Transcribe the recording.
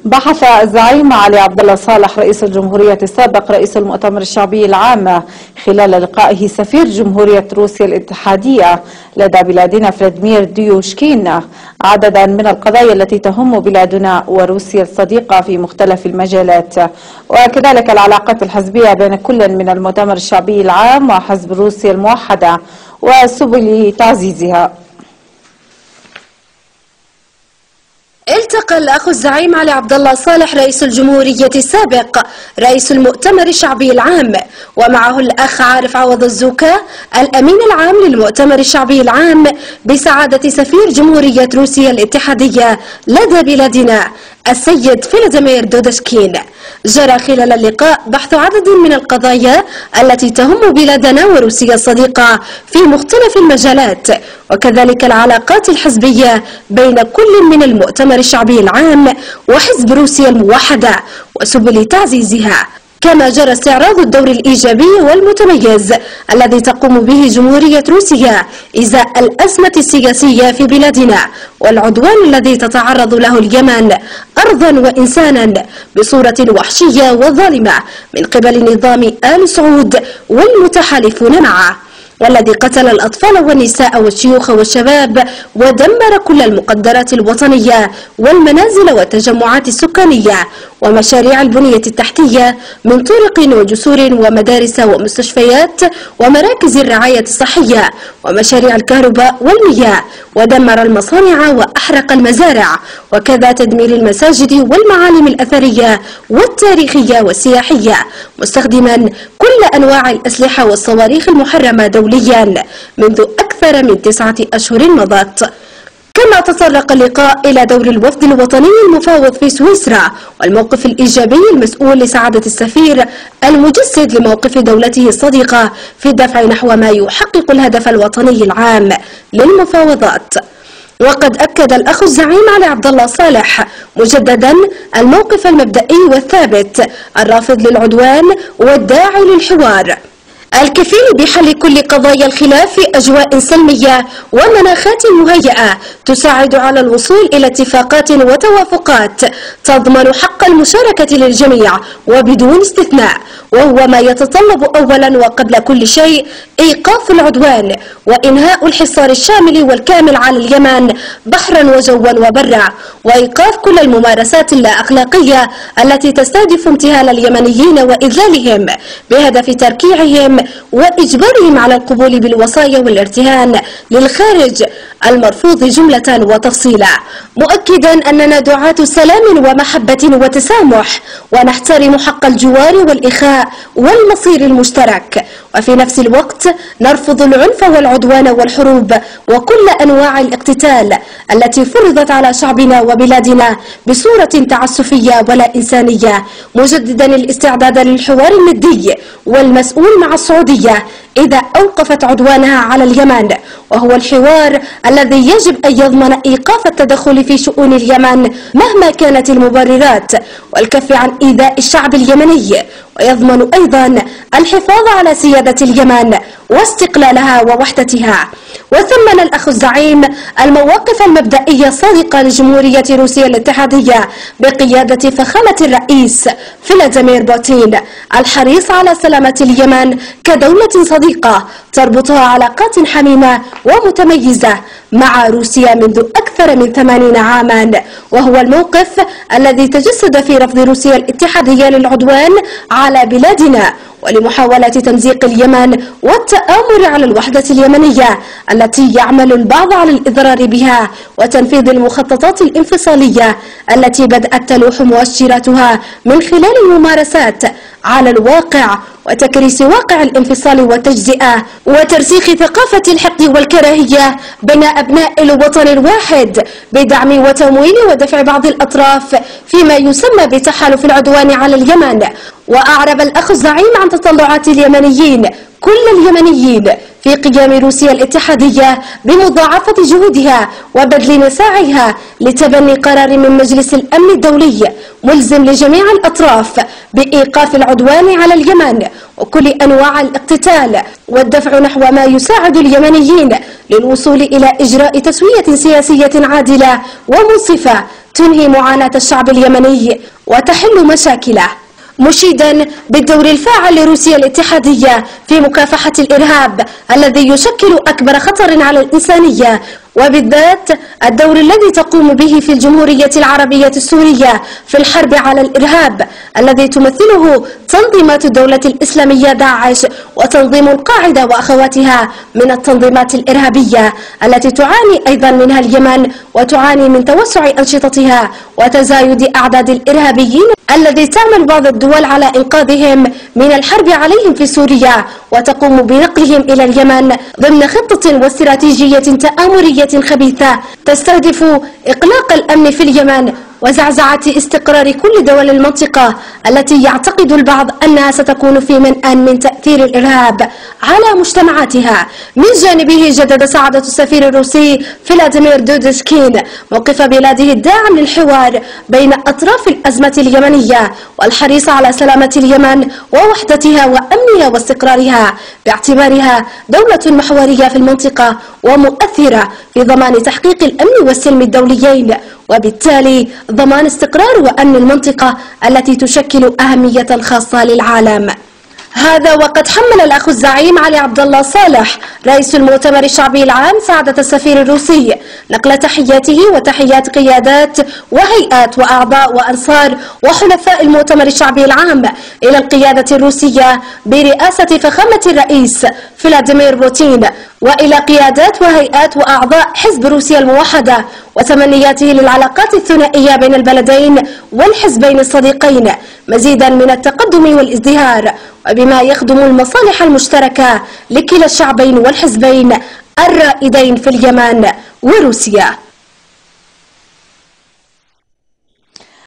بحث الزعيم علي عبد الله صالح رئيس الجمهورية السابق رئيس المؤتمر الشعبي العام خلال لقائه سفير جمهورية روسيا الاتحادية لدى بلادنا فلاديمير ديوشكين عددا من القضايا التي تهم بلادنا وروسيا الصديقة في مختلف المجالات، وكذلك العلاقات الحزبية بين كل من المؤتمر الشعبي العام وحزب روسيا الموحدة وسبل تعزيزها. التقى الأخ الزعيم علي عبد الله صالح رئيس الجمهورية السابق رئيس المؤتمر الشعبي العام ومعه الأخ عارف عوض الزوكا الأمين العام للمؤتمر الشعبي العام بسعادة سفير جمهورية روسيا الاتحادية لدى بلادنا السيد فلاديمير دودشكين. جرى خلال اللقاء بحث عدد من القضايا التي تهم بلادنا وروسيا الصديقة في مختلف المجالات، وكذلك العلاقات الحزبية بين كل من المؤتمر الشعبي العام وحزب روسيا الموحدة وسبل تعزيزها، كما جرى استعراض الدور الإيجابي والمتميز الذي تقوم به جمهورية روسيا إزاء الأزمة السياسية في بلادنا والعدوان الذي تتعرض له اليمن أرضا وإنسانا بصورة وحشية وظالمة من قبل نظام آل سعود والمتحالفون معه، والذي قتل الأطفال والنساء والشيوخ والشباب ودمر كل المقدرات الوطنية والمنازل والتجمعات السكانية ومشاريع البنية التحتية من طرق وجسور ومدارس ومستشفيات ومراكز الرعاية الصحية ومشاريع الكهرباء والمياه، ودمر المصانع وأحرق المزارع، وكذا تدمير المساجد والمعالم الأثرية والتاريخية والسياحية، مستخدما كل أنواع الأسلحة والصواريخ المحرمة دوليا منذ أكثر من 9 أشهر مضت. كما تطرق اللقاء إلى دور الوفد الوطني المفاوض في سويسرا والموقف الإيجابي المسؤول لسعادة السفير المجسد لموقف دولته الصديقة في الدفع نحو ما يحقق الهدف الوطني العام للمفاوضات. وقد أكد الأخ الزعيم علي عبد الله صالح مجددا الموقف المبدئي والثابت الرافض للعدوان والداعي للحوار الكفيل بحل كل قضايا الخلاف في أجواء سلمية ومناخات مهيئة تساعد على الوصول إلى اتفاقات وتوافقات تضمن حق المشاركة للجميع وبدون استثناء، وهو ما يتطلب أولا وقبل كل شيء إيقاف العدوان وإنهاء الحصار الشامل والكامل على اليمن بحرا وجوا وبرا، وإيقاف كل الممارسات اللا أخلاقية التي تستهدف امتهان اليمنيين وإذلالهم بهدف تركيعهم وإجبارهم على القبول بالوصايا والارتهان للخارج المرفوض جملة وتفصيلا، مؤكدا أننا دعاة سلام ومحبة وتسامح ونحترم حق الجوار والإخاء والمصير المشترك، وفي نفس الوقت نرفض العنف والعدوان والحروب وكل أنواع الاقتتال التي فرضت على شعبنا وبلادنا بصورة تعسفية ولا إنسانية، مجددا الاستعداد للحوار الندي والمسؤول مع السعودية إذا أوقفت عدوانها على اليمن، وهو الحوار الذي يجب أن يضمن إيقاف التدخل في شؤون اليمن مهما كانت المبررات والكف عن إيذاء الشعب اليمني، ويضمن أيضا الحفاظ على سيادة اليمن واستقلالها ووحدتها. وثمن الأخ الزعيم المواقف المبدئية الصادقة لجمهورية روسيا الاتحادية بقيادة فخامة الرئيس فلاديمير بوتين الحريص على سلامة اليمن كدولة صديقة تربطها علاقات حميمة ومتميزة مع روسيا منذ أكثر من 80 عاما، وهو الموقف الذي تجسد في رفض روسيا الاتحادية للعدوان على بلادنا ولمحاولة تمزيق اليمن والتآمر على الوحدة اليمنية التي يعمل البعض على الإضرار بها وتنفيذ المخططات الانفصالية التي بدأت تلوح مؤشراتها من خلال الممارسات على الواقع وتكريس واقع الانفصال والتجزئة وترسيخ ثقافة الحقد والكراهية بين أبناء الوطن الواحد بدعم وتمويل ودفع بعض الأطراف فيما يسمى بتحالف العدوان على اليمن. وأعرب الأخ الزعيم عن تطلعات اليمنيين كل اليمنيين في قيام روسيا الاتحادية بمضاعفة جهودها وبذل مساعيها لتبني قرار من مجلس الأمن الدولي ملزم لجميع الأطراف بإيقاف العدوان على اليمن وكل أنواع الاقتتال والدفع نحو ما يساعد اليمنيين للوصول إلى إجراء تسوية سياسية عادلة ومنصفة تنهي معاناة الشعب اليمني وتحل مشاكله، مشيدا بالدور الفاعل لروسيا الاتحادية في مكافحة الإرهاب الذي يشكل أكبر خطر على الإنسانية، وبالذات الدور الذي تقوم به في الجمهورية العربية السورية في الحرب على الإرهاب الذي تمثله تنظيمات الدولة الإسلامية داعش وتنظيم القاعدة وأخواتها من التنظيمات الإرهابية التي تعاني أيضا منها اليمن، وتعاني من توسع أنشطتها وتزايد أعداد الإرهابيين الذي تعمل بعض الدول على إنقاذهم من الحرب عليهم في سوريا وتقوم بنقلهم إلى اليمن ضمن خطة واستراتيجية تآمرية خبيثة تستهدف إقلاق الأمن في اليمن وزعزعة استقرار كل دول المنطقة التي يعتقد البعض أنها ستكون في منأى من تأثير الإرهاب على مجتمعاتها. من جانبه جدد سعادة السفير الروسي فلاديمير دودشكين موقف بلاده الداعم للحوار بين أطراف الأزمة اليمنية والحريص على سلامة اليمن ووحدتها وأمنها واستقرارها باعتبارها دولة محورية في المنطقة ومؤثرة في ضمان تحقيق الأمن والسلم الدوليين، وبالتالي ضمان استقرار وأمن المنطقة التي تشكل أهمية خاصة للعالم. هذا وقد حمل الأخ الزعيم علي عبد الله صالح رئيس المؤتمر الشعبي العام سعادة السفير الروسي نقل تحياته وتحيات قيادات وهيئات وأعضاء وأنصار وحلفاء المؤتمر الشعبي العام إلى القيادة الروسية برئاسة فخامة الرئيس فلاديمير بوتين وإلى قيادات وهيئات وأعضاء حزب روسيا الموحدة وتمنياته للعلاقات الثنائية بين البلدين والحزبين الصديقين مزيدا من التقدم والازدهار وبما يخدم المصالح المشتركة لكلا الشعبين والحزبين الرائدين في اليمن وروسيا.